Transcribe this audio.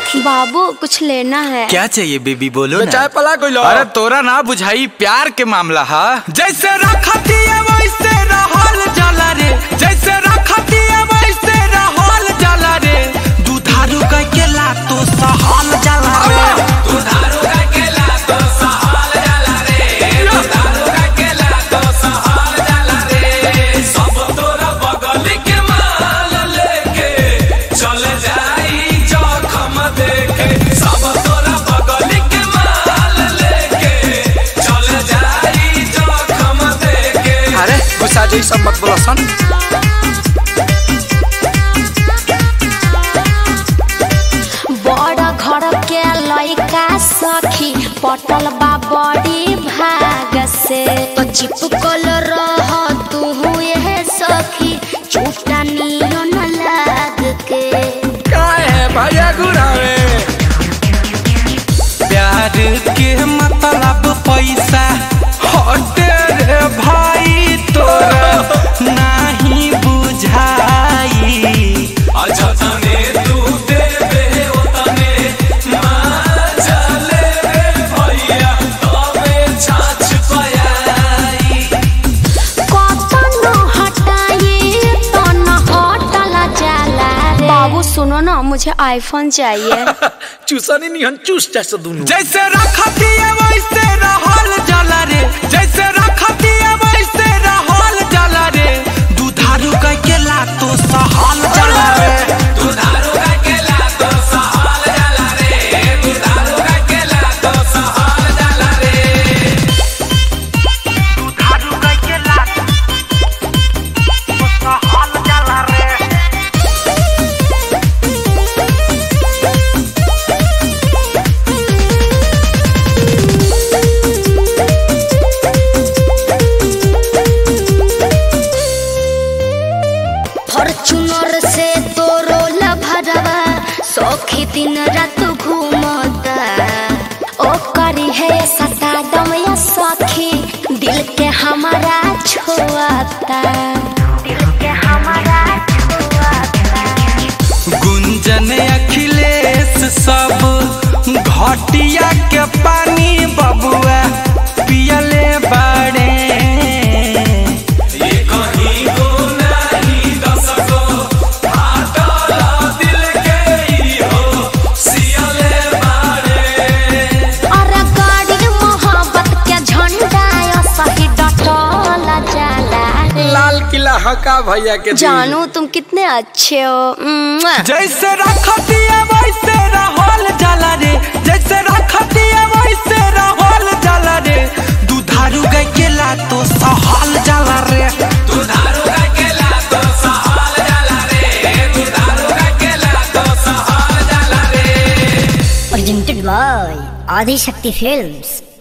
सखी। बाबू कुछ लेना है। क्या चाहिए बेबी बोलो ना। चाय पला कोई लो। अरे तोरा ना बुझाई प्यार के मामला है। जैसे रखती है वैसे रहल जाला रे, जैसे रखती है वैसे रहल जाला रे। दुधारू गाय के लातो सहल जाला रे, दुधारू गाय के लातो सहल जाला रे, दुधारू गाय के लातो सहल जाला रे। सब तोरा बगल के माल लेके चल जाई जखम देके, सब तोरा बगल के माल लेके चल जाई जखम देके। अरे गुस्सा जी सब मत बोला सन। बड़ा घर के लइका सखी पटल बा बड़ी भाग से, तो चिपकल रह तू ये सखी चूटा नियन लाग के। काय है भैया गुरावे प्यार के मतलब पैसा हटे रे भाई तोरा नहीं बुझाई। अच्छा तने तू देबे ओतने मजा लेबे भैया तबे छाछ पयाई। कतनो हटाई तो न हटला जाला रे। बाबू सुनो ना, मुझे आईफोन चाहिए। चूसनी निहन चूस जैसे दोनों। जैसे रखती है वैसे रहल जाला रे, जैसे रखती है वैसे रहल जाला रे। दुधारू गाय के लातो सहल जाला रे, दुधारू गाय के लातो सहल जाला रे, दुधारू गाय के लातो सहल जाला रे। दुधारू गाय के लातो सहल जाला रे। फॉर्च्यूनर से तो रोल भरवा सौखी दिन रात घूमता। ओ करी है सता दम या सखी दिल के हमारा छुआता, दिल के हमारा छुआता। गुंजन अखिलेश सब घटिया के पानी बबुआ पियले बाड़े। ये कहीं को नहीं दसको फाटल दिल के ही हो सियले बाड़े। अरे गाड़ी मोहब्बत के झंडा या सही डटल जाला रे। लाल किला हका भैया के जानू तुम कितने अच्छे हो। जैसे रखती है वैसे रहल जाला रे, जैसे रखती है वैसे रहल जाला रे। दुधारू गाय के लातो सहल जाला रे, दुधारू गाय के लातो सहल जाला रे, दुधारू गाय के लातो सहल जाला रे। Presented by Adi Shakti Films।